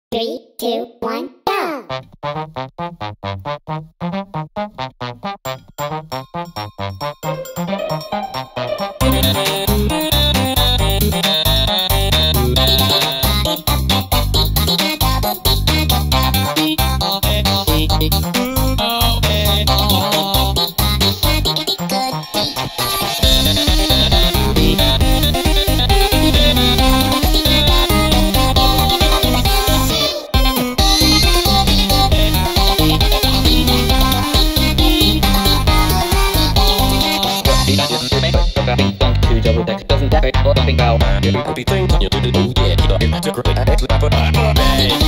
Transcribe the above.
3, 2, 1, go! Double deck doesn't decorate or nothing well. You could be thinking you do, yeah, keep up your magic, right?